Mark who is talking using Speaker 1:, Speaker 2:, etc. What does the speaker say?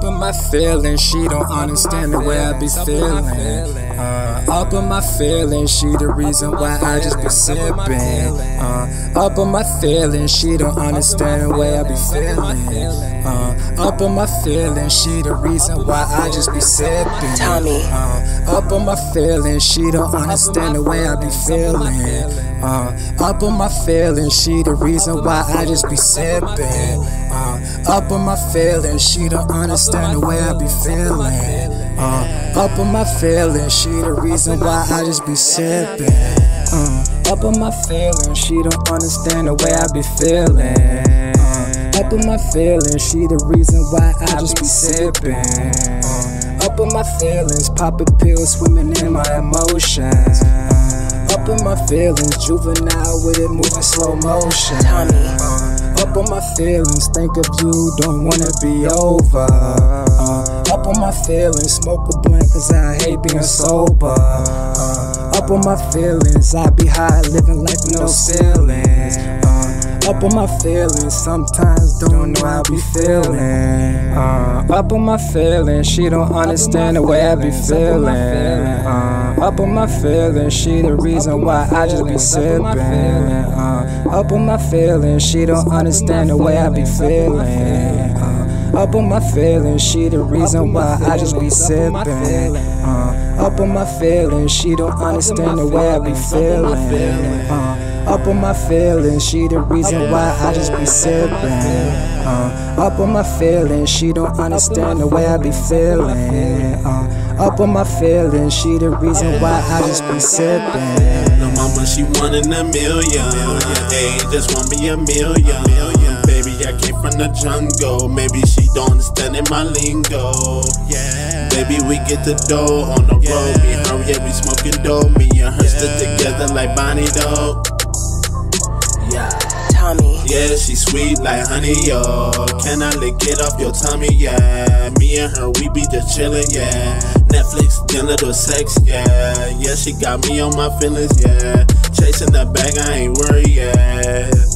Speaker 1: Up in my feelings, she don't understand the way I be feeling. Up in my feelings, she the reason why I just be sipping. Up in my feelings, she don't understand the way I be feeling. Up in my feelings, she the reason why I just be sipping.
Speaker 2: Tommy.
Speaker 1: Up in my feelings, she don't understand the way I be feeling. Up in my feelings, she the reason why I just be sipping. Up in my feelings, she don't understand the way I be feeling. Up in my feelings, she the reason why I just be sipping. Up in my feelings, she don't understand the way I be feeling. Up in my feelings, she the reason why I just be sipping. Up in my feelings, popping pills, swimming in my emotions. Up in my feelings, juvenile with it moving slow motion. Up on my feelings, think of you, don't wanna be over. Up on my feelings, smoke a blunt cause I hate being sober. Up on my feelings, I be high, living life with no ceilings. Up on my feelings, sometimes don't know how I be feeling. Up on my feelings, she don't understand the way I be feeling. Up on my feelings, she the reason why I just be sipping. Up on my feelings, she don't understand the way I be feeling. Up on my feelings, she the reason why I just be sipping. Up on my feelings, she don't understand the way I be feeling. Up on my feelings, she the reason why I just be sipping. Up on my feelings, she don't understand the way I be feeling. Up on my feelings, she the reason why I just be sipping.
Speaker 3: No mama, she 1 in a million. Hey, just want me a million. Baby, I came from the jungle. Maybe she don't understand in my lingo. Yeah. Baby, we get the dough on the road. Me and her, yeah, we smoking dope. Me and her stick together like Bonnie dope. Yeah.
Speaker 2: Tommy.
Speaker 3: Yeah, she sweet like honey, yo. Can I lick it off your tummy, yeah? Me and her, we be just chillin', yeah. Netflix, then little sex, yeah. Yeah, she got me on my feelings, yeah. Chasing that bag, I ain't worried, yeah.